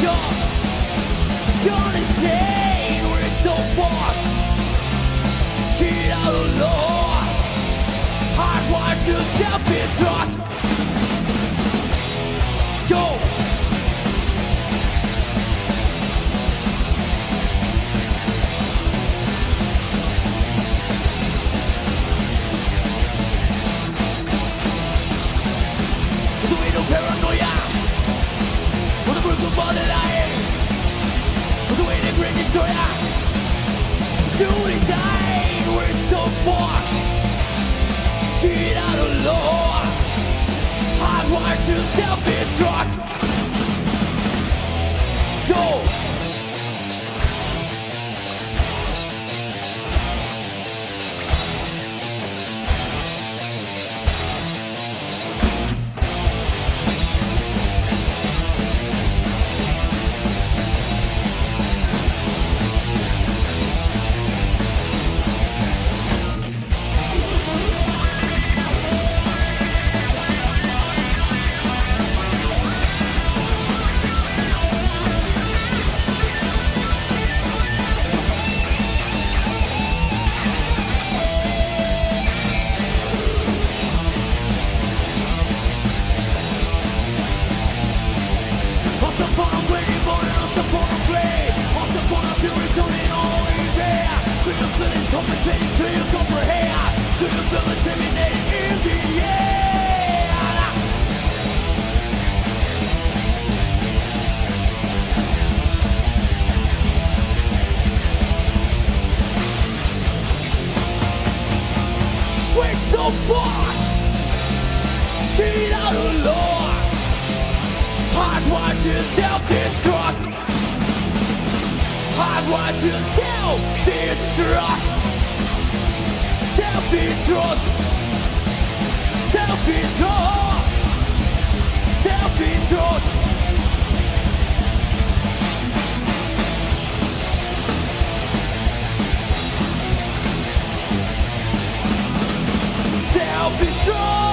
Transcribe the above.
Don't insane, we're so far. Cheat out the law. Hardwired to self-destruct. Go. The way to paranoia. With a brutal body line. The way they bring destroyer to design, we're so far. Cheat out of law. Hardwired to self-destruct. Go. Compensating till you comprehend. Do you feel intimidating in the air? We're so far. Cheat out of law. Hardwired to self-destruct. Hardwired to self-destruct. Self-destruct. Self-destruct. Self-destruct. Self-destruct.